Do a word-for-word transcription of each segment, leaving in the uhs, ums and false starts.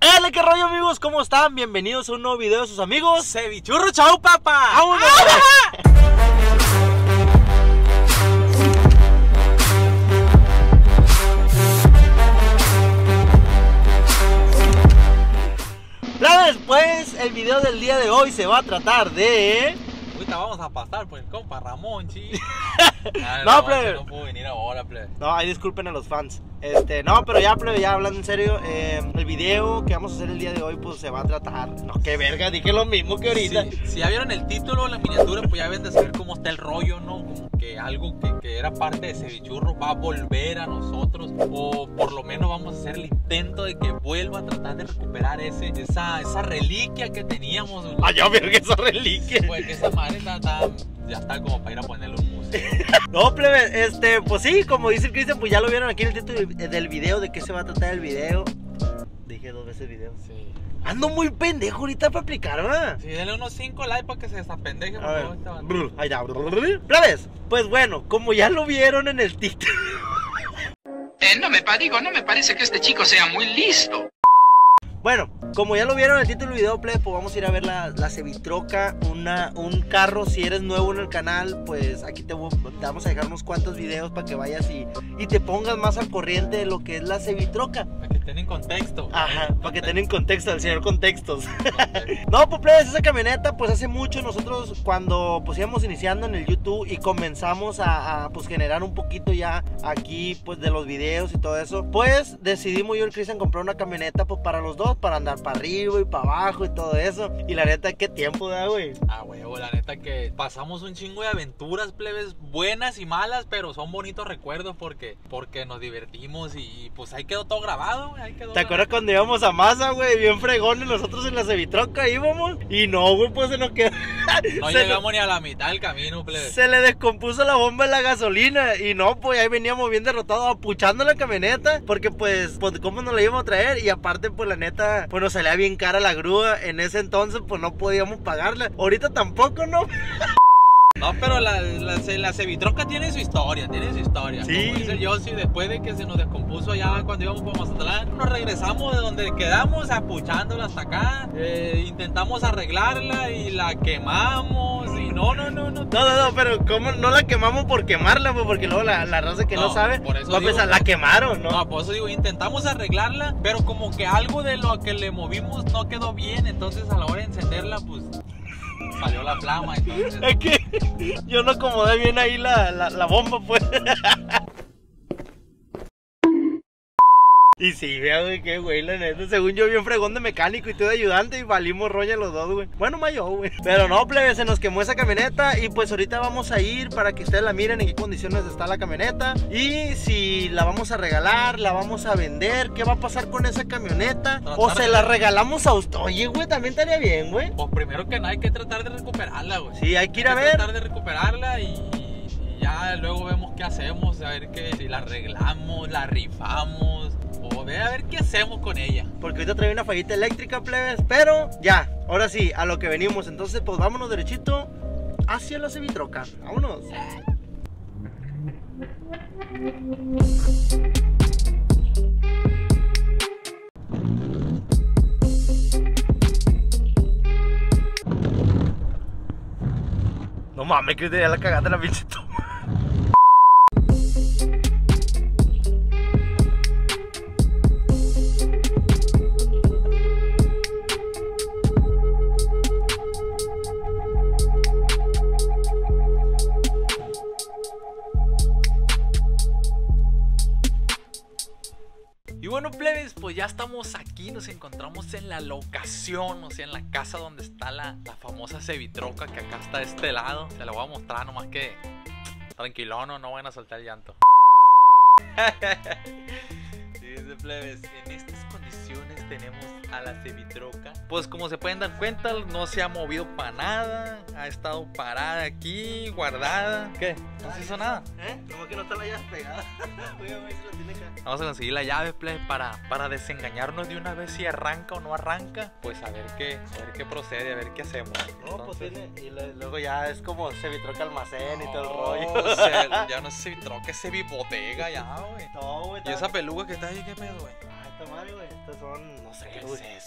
¡Hola, qué rollo, amigos! ¿Cómo están? Bienvenidos a un nuevo video de sus amigos Cevichurro, chau, papá. ¡Vámonos! Pues el video del día de hoy se va a tratar de... Ahorita vamos a pasar por el compa Ramón, chi. No, no, plebe. No puedo venir ahora, plebe. No, ahí disculpen a los fans. Este, no, pero ya, plebe, ya hablando en serio, eh, el video que vamos a hacer el día de hoy, pues se va a tratar. No, qué verga, dije lo mismo que ahorita. Si, si ya vieron el título, la miniatura, pues ya ven de saber cómo está el rollo, ¿no? Como que algo que, que era parte de Cevichurro va a volver a nosotros. O por lo menos vamos a hacer el intento de que vuelva a tratar de recuperar ese, esa, esa reliquia que teníamos. Ah, ya verga, esa reliquia. Pues que esa madre está, está, ya está como para ir a ponerle un museo. No, plebe, este, pues sí, como dice el Cristian, pues ya lo vieron aquí en el título del video, de qué se va a tratar el video. Dije dos veces video. Sí. Ando muy pendejo ahorita para aplicar, ¿verdad? Sí, denle unos cinco likes para que se desapendeje. A ver, brr, ahí ya, brr. Plebes, pues bueno, como ya lo vieron en el título. Eh, no me digo, no me parece que este chico sea muy listo. Bueno, como ya lo vieron en el título del video, plebes, pues vamos a ir a ver la, la Cevitroca, una, un carro. Si eres nuevo en el canal, pues aquí te, te vamos a dejar unos cuantos videos para que vayas y, y te pongas más al corriente de lo que es la Cevitroca. Para que estén en contexto. Ajá, para que estén en contexto, el señor Contextos. No, pues plebes, esa camioneta, pues hace mucho nosotros cuando pues íbamos iniciando en el YouTube y comenzamos a, a pues generar un poquito ya aquí pues de los videos y todo eso, pues decidimos yo y el Cristian comprar una camioneta pues para los dos, para andar para arriba y para abajo y todo eso. Y la neta, qué tiempo da, güey. Ah, huevo, la neta que pasamos un chingo de aventuras, plebes, buenas y malas, pero son bonitos recuerdos porque, porque nos divertimos y pues ahí quedó todo grabado, güey. Ahí quedó. ¿Te acuerdas cuando íbamos a Maza, güey? Bien fregones nosotros en la Cevitroca íbamos. Y no, güey, pues se nos quedó. No se llegamos nos... ni a la mitad del camino, plebes. Se le descompuso la bomba de la gasolina. Y no, pues ahí veníamos bien derrotados, apuchando la camioneta. Porque pues, pues cómo nos la íbamos a traer. Y aparte, pues la neta, pues nos salía bien cara la grúa. En ese entonces, pues no podíamos pagarla. Ahorita tampoco, ¿no? No, pero la, la, la Cevitroca tiene su historia, tiene su historia. Sí. Como dice el Yossi, después de que se nos descompuso allá cuando íbamos por Mazatlán, nos regresamos de donde quedamos apuchándola hasta acá. Eh, intentamos arreglarla y la quemamos y no, no, no, no. No, no, no, pero ¿cómo no la quemamos por quemarla? Pues porque luego la, la raza que no, No, sabe por eso va a digo, pensar, la quemaron, ¿no? No, por eso digo, intentamos arreglarla, pero como que algo de lo que le movimos no quedó bien, entonces a la hora de encenderla, pues salió la flama, entonces. Es que yo no acomodé bien ahí la, la, la bomba, pues. Y sí, vea, güey, qué güey, la neta. Según yo, bien fregón de mecánico y tú de ayudante. Y valimos roña los dos, güey. Bueno, más yo, güey. Pero no, plebe, se nos quemó esa camioneta. Y pues ahorita vamos a ir para que ustedes la miren en qué condiciones está la camioneta. Y si la vamos a regalar, la vamos a vender. ¿Qué va a pasar con esa camioneta? Tratar O se de- la regalamos a usted. Oye, güey, también estaría bien, güey. Pues primero que nada hay que tratar de recuperarla, güey. Sí, hay que ir Hay a que ver. tratar de recuperarla y, y ya luego vemos qué hacemos, a ver que si la arreglamos, la rifamos o ver a ver qué hacemos con ella. Porque ahorita trae una fallita eléctrica, plebes. Pero ya, ahora sí, a lo que venimos. Entonces, pues vámonos derechito hacia la Cevitroca. Vámonos. No mames, que ya la cagaste la pinche toma. Y bueno, plebes, pues ya estamos aquí, nos encontramos en la locación, o sea, en la casa donde está la, la famosa Cevitroca, que acá está de este lado. Se la voy a mostrar, nomás que tranquilo, no, no van a soltar el llanto. Fíjense, plebes, en estas condiciones tenemos a la Cevitroca. Pues como se pueden dar cuenta, no se ha movido para nada. Ha estado parada aquí, guardada. ¿Qué? ¿No se hizo nada? ¿Eh? Como que no está la llave pegada. Voy a ver si la tiene acá. Vamos a conseguir la llave, plebes, para, para desengañarnos de una vez si arranca o no arranca. Pues a ver qué, a ver qué procede, a ver qué hacemos. No, pues Entonces, tiene. Y le- luego ya es como Cevitroca almacén y todo el no, rollo. o sea, ya no es Cevitroca, es Cevibodega ya, güey. No, güey. Y esa peluca que está ahí, ¿qué pedo, güey? Ah, esta madre, güey. Estas son. No sé, ¿Qué güey. es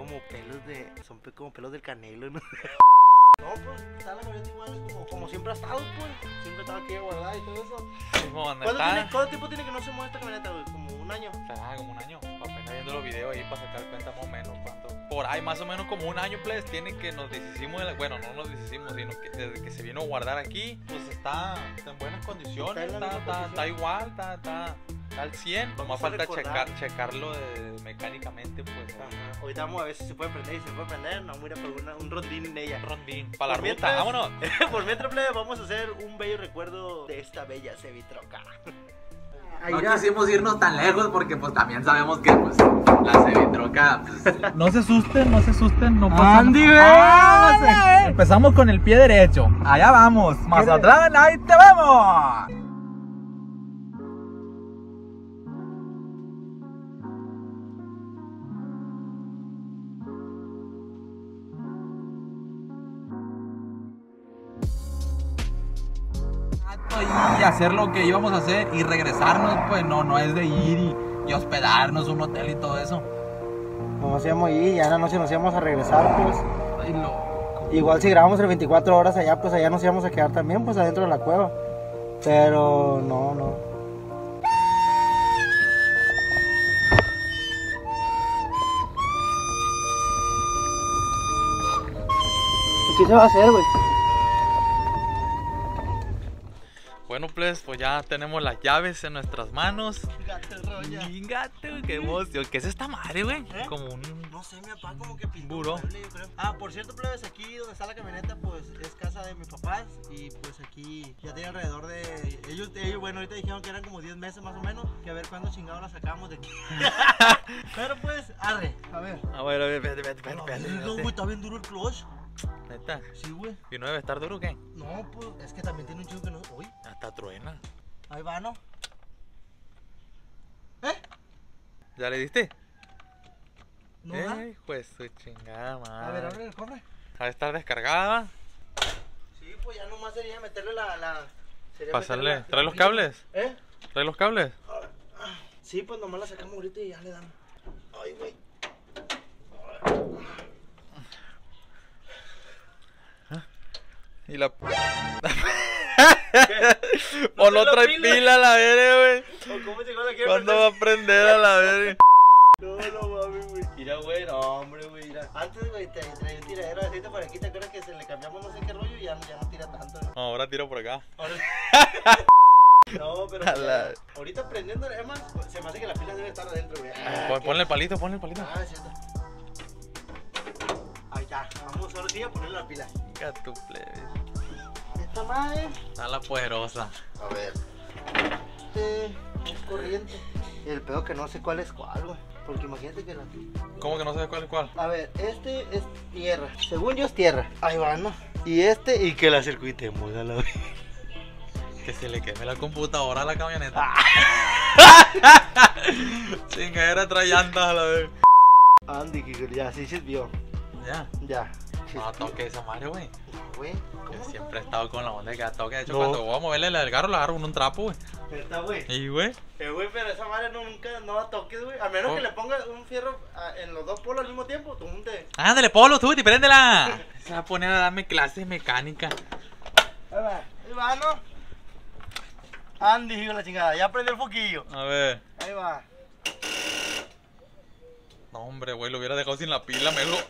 como pelos de... Son pe- como pelos del Canelo, ¿no? No, pues está la camioneta igual como, como siempre ha estado, pues. Siempre estaba aquí guardada y todo eso. ¿Cuánto, ¿Cuánto, tiene, ¿Cuánto tiempo tiene que no se mueve esta camioneta, güey? Como un año. Ah, como un año. Apenas viendo los videos ahí para sacar cuenta más o menos cuánto. Por ahí más o menos como un año, pues, tiene que nos deshicimos de la... Bueno, no nos deshicimos, sino que desde que se vino a guardar aquí, pues está, está en buenas condiciones, Está en la está, misma está, está igual, está, está, está al cien. Vamos Nomás a falta recordar. checar, checarlo de, mecánicamente, pues. Ajá. Ahorita vamos a ver si se puede prender y si se puede prender. No, mira, por una, un rondín en ella. Rondín, para la Por ruta, mientras- vámonos. Por mientras, plebe, vamos a hacer un bello recuerdo de esta bella Cevitroca. No quisimos irnos tan lejos porque pues también sabemos que pues la Cevitroca pues, No se asusten, no se asusten, no pasa Andy, nada. güey. Ah, sí. Empezamos con el pie derecho. Allá vamos. Mazatlán, ahí te vemos. Y hacer lo que íbamos a hacer y regresarnos, pues no, no es de ir y, y hospedarnos un hotel y todo eso. Nos íbamos ahí y ya en la noche nos íbamos a regresar, pues. Ay, loco. Igual si grabamos el veinticuatro horas allá, pues allá nos íbamos a quedar también, pues adentro de la cueva. Pero no, no. ¿Y qué se va a hacer, güey? Bueno, pues, pues ya tenemos las llaves en nuestras manos. Gato roya. Gato, qué emoción. ¿Qué es esta madre, güey? ¿Eh? Como un... No sé, mi papá como que pintó Buró. un mueble, yo creo. Ah, por cierto, plebes, aquí donde está la camioneta, pues es casa de mis papás. Y pues aquí ya tiene alrededor de... Ellos, ellos, bueno, ahorita dijeron que eran como diez meses más o menos. Que a ver cuándo chingados la sacamos de aquí. Pero pues, arre, a ver. A ver, a ver, espérate, espérate, No, espérate, no, espérate. güey, está bien duro el clutch. ¿Neta? Sí, güey. ¿Y no debe estar duro o qué? No, pues es que también tiene un chico que no... Uy, Hasta truena. ahí va, ¿no? ¿Eh? ¿Ya le diste? No da. Eh, pues su chingada madre. A ver, abre el cofre. Ha de estar descargada. Sí, pues ya nomás sería meterle la... la sería Pasarle. meterle la- ¿Trae la los pila. cables? ¿Eh? ¿Trae los cables? Sí, pues nomás la sacamos ahorita y ya le damos. Ay, güey. Y la... ¿No O no trae la trae pila? pila a la verga, güey. ¿O cómo llegó la quiere ¿Cuándo va prender? a prender a la verga? No, no mames, güey. Mira, güey, no, hombre, güey. Mira. Antes, güey, te traía un tiradero de aceite por aquí. ¿Te acuerdas que se le cambiamos no sé qué rollo y ya, ya no tira tanto? ¿No? No, ahora tiro por acá. Ahora... No, pero A la- ahorita prendiendo, además, se me hace que la pila debe estar adentro, güey. Ah, Pon- qué- Ponle el palito, ponle el palito. Ah, es cierto. Ahí está. Vamos ahora sí a ponerle la pila. Venga, tu plebe. Esta madre. Está la poderosa. A ver. Este es corriente. El pedo que no sé cuál es cuál, güey. Porque imagínate que la... ¿Cómo que no sabes cuál es cuál? A ver, este es tierra. Según yo es tierra. Ahí va, ¿no? Y este, y que la circuitemos a la vez. Que se le queme la computadora a la camioneta. Ah. Chingadera trae llantas a la vez. Andy, que ya, sí sirvió. Ya. Ya. Sí, No toque esa madre, güey. güey. Yo ¿Cómo? siempre he estado con la onda de que toque. De hecho, No. cuando voy a moverle el carro, le agarro un, un trapo, güey. Está, güey. Y, güey. Eh, güey, pero esa madre no, nunca no da toques, güey. A menos Oh. que le pongas un fierro ah, en los dos polos al mismo tiempo, tú te... Ándale, Polo, tú, y préndela. Se va a poner a darme clases de mecánica. Ahí va. Ahí va, ¿no? Andy, hijo de la chingada. Ya prende el foquillo. A ver. Ahí va. No, hombre, güey, lo hubiera dejado sin la pila, me lo...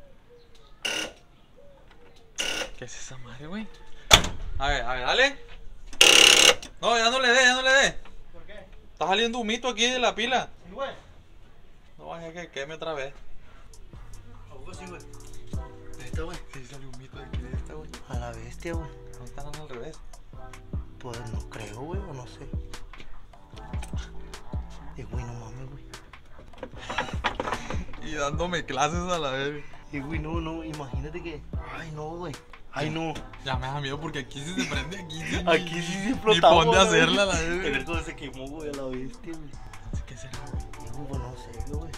¿Qué es esa madre, güey? A ver, a ver, dale. No, ya no le dé, ya no le dé. ¿Por qué? Está saliendo un mito aquí de la pila. Sí, güey. No vaya que queme otra vez. ¿A poco sí, güey? Neta, güey. Sí, salió un mito de aquí de esta, güey. A la bestia, güey. No están al revés. Pues no creo, güey, o no sé. Y güey, no mames, güey. Y dándome clases a la vez. Y güey, no, no, imagínate que... Ay, no, güey. Ay, no. Ya me da miedo porque aquí sí se prende, aquí sí. Aquí sí se Ni explotamos. ponte a güey. hacerla la A vez. ver cómo se quemó, güey, a la bestia, güey. ¿Qué será, güey? Y güey, pues no sé, güey.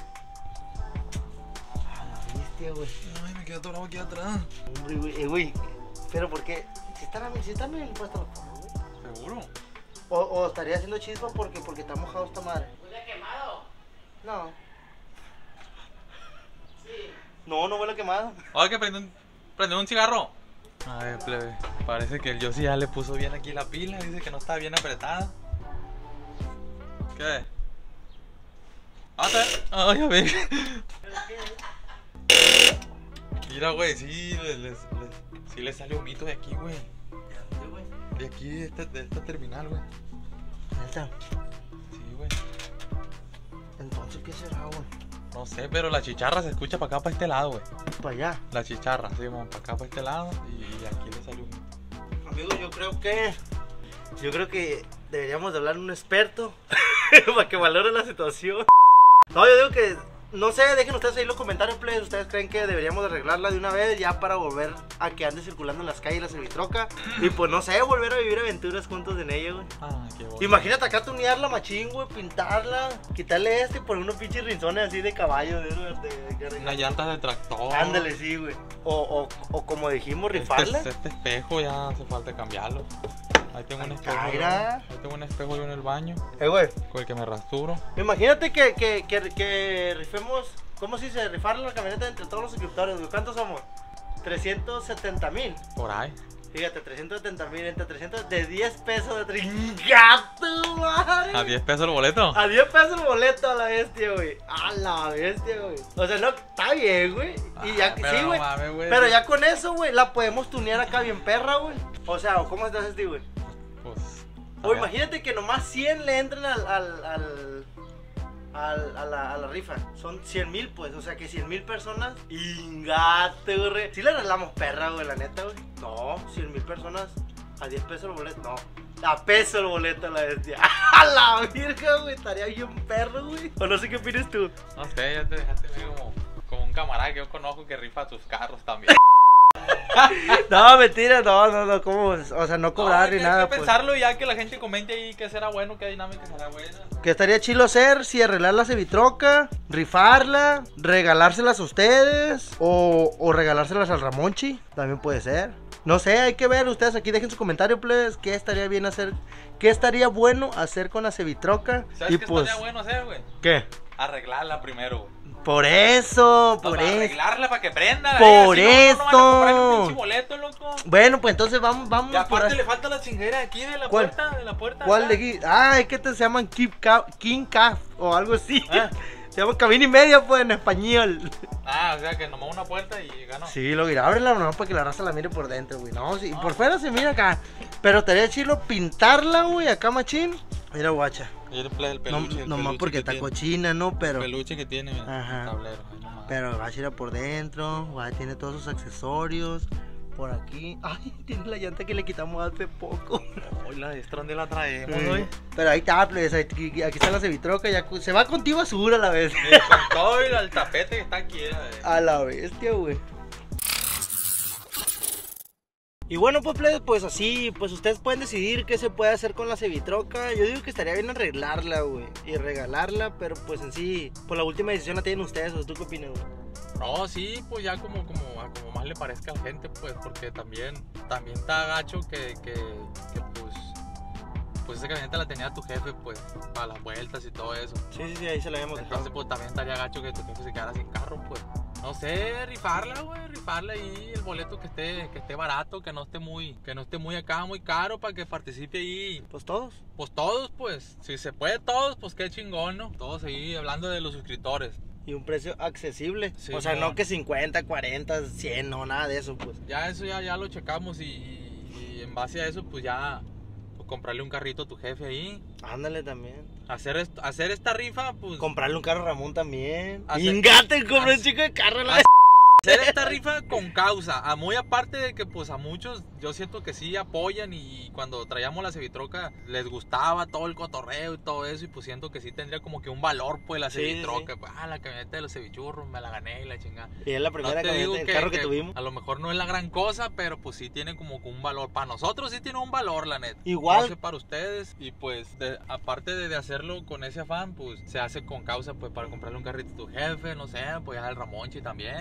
A la bestia, güey. Ay, me quedé atorado aquí atrás. Hombre, güey, eh, güey. Pero ¿por qué? Si están, si están bien puestos los polos, güey. ¿Seguro? O, o estaría haciendo chispa porque, porque está mojado esta madre. ¿Huele quemado? No. Sí. No, no huele a quemado. Oye, que prende un, prende un cigarro. A ver, plebe. Parece que el Yossi ya le puso bien aquí la pila. Dice que no está bien apretada. ¿Qué? Ah, está. Ay, a ver. Mira, güey, sí, les, les, les, sí le sale humito de aquí, güey. De aquí, de esta, de esta terminal, güey. ¿Neta? Sí, güey. Entonces, ¿qué será, güey? No sé, pero la chicharra se escucha para acá, para este lado, güey. Para allá. La chicharra, sí, vamos para acá, para este lado. Y, y aquí le sale humito. Amigo, yo creo que... Yo creo que deberíamos de hablar a un experto para que valore la situación. No, yo digo que... No sé, dejen ustedes ahí los comentarios, please. ¿Ustedes creen que deberíamos de arreglarla de una vez ya para volver a que ande circulando en las calles la Cevitroca? Y pues no sé, volver a vivir aventuras juntos en ella, güey. Ah, qué bonito. Imagínate acá tunearla machín, güey, pintarla, quitarle este y poner unos pinches rinzones así de caballo, de, de, de, Unas llantas de tractor. Ándale, sí, güey. O, o, o como dijimos, rifarla. Este, este espejo ya hace falta cambiarlo. Ahí tengo un espejo. Caira. Ahí tengo un espejo yo en el baño. Eh, güey. Con el que me rasturo. Imagínate que, que, que, que rifemos, ¿cómo se dice? Rifar la camioneta entre todos los suscriptores, güey. ¿Cuántos somos? trescientos setenta mil. Por ahí. Fíjate, trescientos setenta mil entre trescientos de diez pesos de tringato, madre. ¿A diez pesos el boleto? A diez pesos el boleto a la bestia, güey. A la bestia, güey. O sea, no, está bien, güey. Y ya, Ah, pero sí, no güey. mames, güey. Pero ya con eso, güey, la podemos tunear acá bien perra, güey. O sea, ¿cómo estás, este, güey? Pues. a O ver. imagínate que nomás cien le entren al, al, al, al- a, la, a la rifa. Son cien mil, pues. O sea que cien mil personas. Ingate, güey. Si le regalamos perra, güey, la neta, güey. No, cien mil personas a diez pesos el boleto. No, a peso el boleto, la bestia. A la virga, güey. Estaría bien perro, güey. O no sé qué opinas tú. No sé, ya te dejaste ver como, como un camarada que yo conozco que rifa tus carros también. No, mentira, no, no, no. ¿Cómo? O sea, no cobrar No, ni hay que- nada. Hay que Pues. pensarlo ya que la gente comente ahí qué será bueno, qué dinámica será buena. Que estaría chilo hacer si arreglar la Cevitroca, rifarla, regalárselas a ustedes o, o regalárselas al Ramonchi, también puede ser. No sé, hay que ver, ustedes aquí dejen su comentario, please, qué estaría bien hacer, qué estaría bueno hacer con la Cevitroca. ¿Sabes Y qué pues, estaría bueno hacer, güey? ¿qué? Arreglarla primero, güey. Por eso, O por sea, eso. arreglarla para que prenda. Por eh, así no, no, no van a comprar un eso. pinche boleto, loco. Bueno, pues entonces vamos, vamos Y aparte por- le falta la chingadera aquí de la ¿Cuál? puerta, de la puerta. ¿Cuál acá. de aquí? Ah, es que te se llaman King Calf, King Calf o algo así. Ah. Se llama cabina y media, pues, en español. Ah, o sea que nomás una puerta y ganó. Sí, lo mira, ábrela nomás para que la raza la mire por dentro, güey. No, sí, por fuera se mira acá. Pero estaría chilo pintarla, güey, acá machín. Mira, guacha. Y el, ple- el No, peluche. el nomás peluche porque que está tiene. cochina, ¿no? Pero, El peluche que tiene, mira, Ajá. el tablero. ahí nomás. pero guacha por dentro, guacha tiene todos sus accesorios. Por aquí. Ay, tiene la llanta que le quitamos hace poco. Hoy la extra, ¿dónde la traemos, Sí. güey? Pero ahí está, pues, aquí, aquí está la Cevitroca, ya cu- se va contigo basura a la vez. Eh, con todo el, el tapete que está aquí, eh. A la bestia, güey. Y bueno, pues, plebes, pues así, pues ustedes pueden decidir qué se puede hacer con la Cevitroca. Yo digo que estaría bien arreglarla, güey, y regalarla, pero pues en sí, pues la última decisión la tienen ustedes, ¿o tú qué opinas, güey? No, sí, pues ya como, como, como más le parezca a la gente, pues, porque también, también está gacho que, que, que pues, pues esa camioneta la tenía tu jefe, pues, para las vueltas y todo eso. Sí, sí, sí, ahí se la habíamos Entonces, dejado. pues también estaría gacho que tu jefe se quedara sin carro, pues. No sé, rifarla, güey, rifarla ahí el boleto que esté, que esté barato, que no esté muy, que no esté muy acá, muy caro para que participe ahí. Pues todos. Pues todos, pues, si se puede todos, pues qué chingón, ¿no? Todos ahí hablando de los suscriptores. Y un precio accesible. Sí, o sea, no. no que cincuenta, cuarenta, cien, no, nada de eso, pues. Ya eso ya, ya lo checamos y, y en base a eso, pues ya, pues comprarle un carrito a tu jefe ahí. Ándale también. Hacer, est- hacer esta rifa, pues. Comprarle un carro a Ramón también. Hacer- Ingate, compré un hacer- chico de carro. La... hacer- Hacer esta rifa con causa, a muy aparte de que pues a muchos yo siento que sí apoyan y cuando traíamos la Cevitroca les gustaba todo el cotorreo y todo eso y pues siento que sí tendría como que un valor pues la Sí, Cevitroca, pues, ah, la camioneta de los cevichurros me la gané y la chingada. Y es la No primera te digo camioneta, el que, carro que, que tuvimos. a lo mejor no es la gran cosa, pero pues sí tiene como que un valor. Para nosotros sí tiene un valor, la neta. Igual. No sé para ustedes. Y pues de- aparte de, de hacerlo con ese afán, pues se hace con causa pues para comprarle un carrito a tu jefe, no sé, pues al Ramonchi también. Y obviamente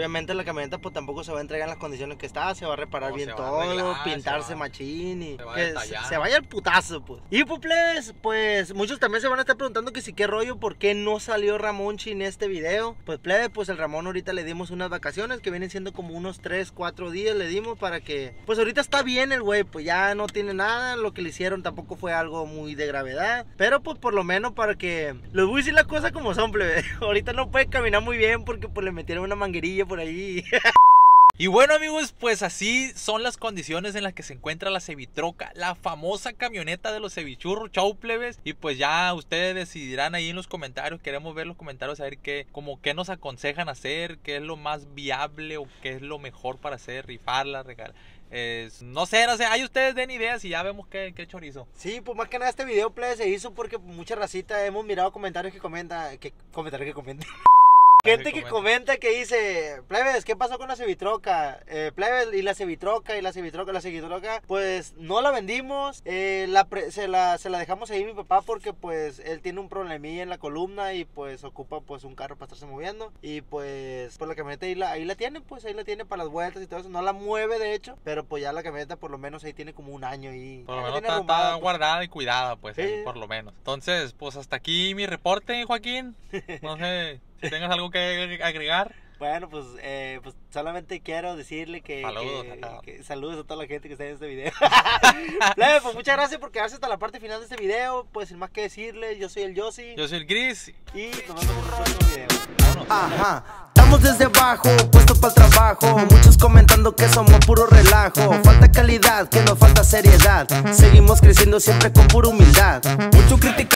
obviamente la camioneta pues tampoco se va a entregar en las condiciones que está, se va a reparar No, bien se va a todo, arreglar, pintarse se va- machín y se va a que se, detallar. se vaya al putazo, pues. Y pues, plebes, pues muchos también se van a estar preguntando que si qué rollo, por qué no salió Ramonchi en este video. Pues, plebe, pues el Ramón ahorita le dimos unas vacaciones que vienen siendo como unos tres, cuatro días le dimos para que, pues ahorita está bien el güey, pues ya no tiene nada, lo que le hicieron tampoco fue algo muy de gravedad, pero pues por lo menos para que, les voy a decir las cosas como son, plebe. Ahorita no puede caminar muy bien porque pues le metieron una manguerilla por ahí. Y bueno, amigos, pues así son las condiciones en las que se encuentra la Cevitroca, la famosa camioneta de los cevichurros, chau plebes. Y pues ya ustedes decidirán ahí en los comentarios, queremos ver los comentarios, a ver qué, como qué nos aconsejan hacer, qué es lo más viable o qué es lo mejor para hacer, rifarla, regalar. Eh, no sé, no sé, ahí ustedes den ideas y ya vemos qué, qué chorizo. Sí, pues más que nada este video, plebe, se hizo porque mucha racita hemos mirado comentarios que comenta, que comentarios que comentan. Gente que comenta que dice, plebes, ¿qué pasó con la Cevitroca? Eh, plebes, y la Cevitroca, y la Cevitroca, la Cevitroca, pues no la vendimos, eh, la pre se, la, se la dejamos ahí a mi papá porque pues él tiene un problemilla en la columna y pues ocupa pues un carro para estarse moviendo. Y pues, pues la camioneta ahí la, ahí la tiene, pues ahí la tiene para las vueltas y todo eso, no la mueve de hecho, pero pues ya la camioneta por lo menos ahí tiene como un año y Por lo ya la menos tiene está, arrumbada, está pues. guardada y cuidada, pues, Sí. ahí, por lo menos. Entonces, pues hasta aquí mi reporte, Joaquín. No sé si tengas algo que agregar. Bueno, pues, eh, pues solamente quiero decirle que Saludos, que, acá. que saludos a toda la gente que está en este video. Plebe, pues muchas gracias por quedarse hasta la parte final de este video. Pues sin más que decirle, yo soy el Yossi Yo soy el Gris. y nos vemos en el próximo video. Vámonos. Ajá, estamos desde abajo, puestos para el trabajo. Muchos comentando que somos puro relajo. Falta calidad, que nos falta seriedad. Seguimos creciendo siempre con pura humildad. Mucho crítica.